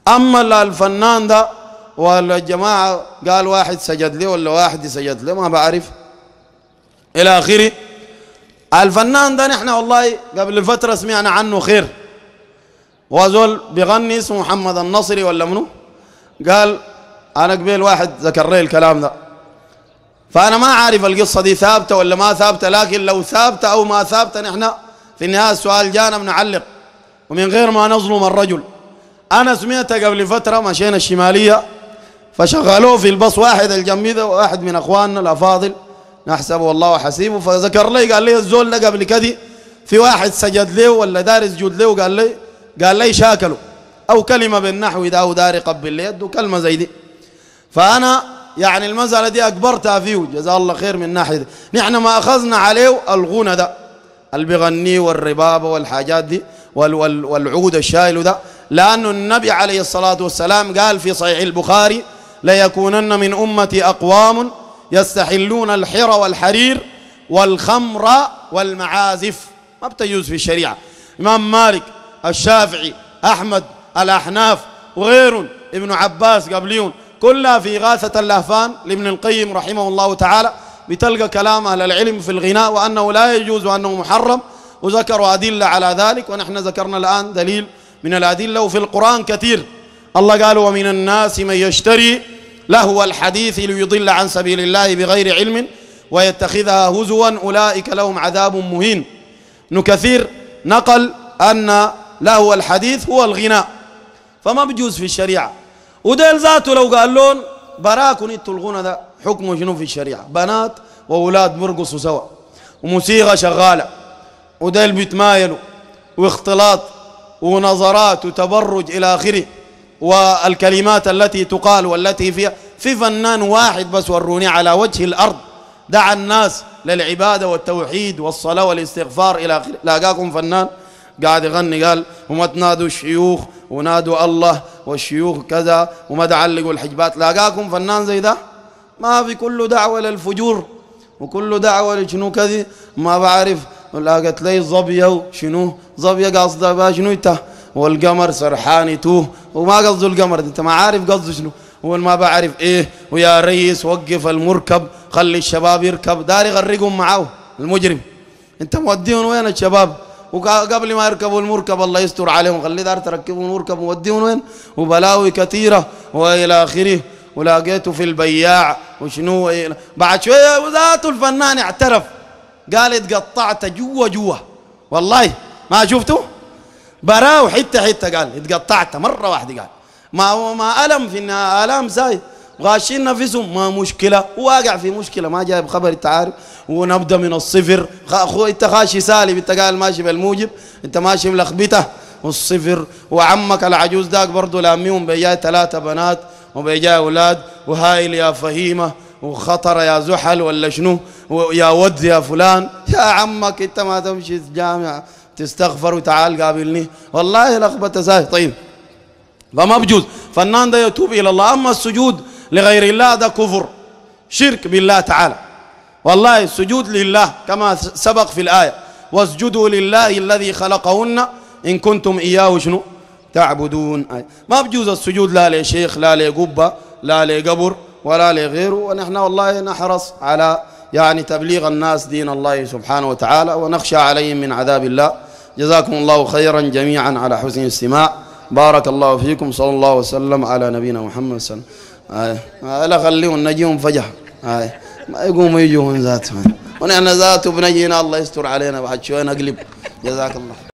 أما الفنان ده والجماعة قال واحد سجد له ولا واحد سجد له ما بعرف إلى آخره. الفنان ده نحن والله قبل فترة سمعنا عنه خير، وزول بيغني اسمه محمد النصري ولا منو، قال أنا قبل واحد ذكر لي الكلام ده، فأنا ما عارف القصة دي ثابتة ولا ما ثابتة، لكن لو ثابتة أو ما ثابتة نحن في النهاية السؤال جانا بنعلق ومن غير ما نظلم الرجل. أنا سمعتها قبل فترة مشينا الشمالية فشغلوه في البص واحد الجنبي ده واحد من أخواننا الأفاضل نحسبه والله وحسيبه، فذكر لي قال لي الزول ده قبل كده في واحد سجد له ولا دار يسجد له، قال لي شاكله أو كلمة بالنحو ده أو دار يقبل لي يده كلمة زي دي. فأنا يعني المسألة دي أكبرتها فيه جزاه الله خير من ناحية دي. نحن ما أخذنا عليه الغنى ده اللي بيغنيه والربابة والحاجات دي والعود الشايل ده، لأن النبي عليه الصلاة والسلام قال في صحيح البخاري ليكونن من أمتي أقوام يستحلون الحر والحرير والخمر والمعازف، ما بتجوز في الشريعة. إمام مالك، الشافعي، أحمد، الأحناف وغيرهم، ابن عباس قبليهم، كلها في إغاثة اللهفان لابن القيم رحمه الله تعالى بتلقى كلام أهل العلم في الغناء وأنه لا يجوز وأنه محرم، وذكروا أدلة على ذلك، ونحن ذكرنا الآن دليل من الأدلة. وفي القرآن كثير الله قال ومن الناس من يشتري لهو الحديث ليضل عن سبيل الله بغير علم ويتخذها هزوا أولئك لهم عذاب مهين. ابن كثير نقل أن لهو الحديث هو الغناء، فما بجوز في الشريعة. وديل ذاته لو قال لهم براكم انتوا الغنى ده حكمه شنو في الشريعة؟ بنات وأولاد بيرقصوا سوا وموسيقى شغالة وديل بيتمايلوا واختلاط ونظرات وتبرج إلى آخره، والكلمات التي تقال والتي فيها. في فنان واحد بس وروني على وجه الأرض دعا الناس للعبادة والتوحيد والصلاة والاستغفار إلى آخره، لاقاكم فنان قاعد يغني قال وما تنادوا الشيوخ ونادوا الله والشيوخ كذا وما تعلقوا الحجبات؟ لاقاكم فنان زي ده؟ ما في، كله دعوة للفجور وكله دعوة لشنو كذي ما بعرف. لاقت لي ظبية شنو ظبية قصدها بها شنو انت، والقمر سرحان توه وما قصده القمر انت ما عارف قصده شنو، هو ما بعرف ايه. ويا ريس وقف المركب خلي الشباب يركب، دار يغرقهم معاه المجرم. انت موديهم وين الشباب؟ وقبل ما يركبوا المركب الله يستر عليهم، خلي دار تركبوا المركب ووديهم وين؟ وبلاوي كثيرة والى اخره. ولاقيته في البياع وشنو بعد شويه وذاته الفنان اعترف قال اتقطعت جوا والله ما شفته براه حته حته، قال اتقطعت مره واحده، قال ما الم في النهايه الام زايد غاشين نفسهم ما مشكله، واقع في مشكله ما جايب خبر انت عارف. ونبدا من الصفر انت خاشي سالب، انت قال ماشي بالموجب، انت ماشي ملخبطه والصفر. وعمك العجوز داك برضه لاميهم بيجاي 3 بنات وبيجاي اولاد، وهايل يا فهيمه وخطر يا زحل ولا شنو ويا ود يا فلان. يا عمك انت ما تمشي الجامع تستغفر وتعال قابلني، والله لخبطه زاي. طيب فما بجوز فنان ده يتوب الى الله. اما السجود لغير الله ده كفر شرك بالله تعالى، والله السجود لله كما سبق في الآية واسجدوا لله الذي خلقهن إن كنتم إياه شنو تعبدون. ما بجوز السجود لا لشيخ لا لقبة لا لقبر ولا لغيره. ونحن والله نحرص على يعني تبليغ الناس دين الله سبحانه وتعالى ونخشى عليهم من عذاب الله. جزاكم الله خيرا جميعا على حسن الاستماع، بارك الله فيكم، صلى الله وسلم على نبينا محمد صلى الله عليه وسلم. لا خليهم نجيهم فجأة ما يقوموا يجون ذاتهم، ونحن ذاته بنجينا الله يستر علينا بعد شوي نقلب. جزاك الله.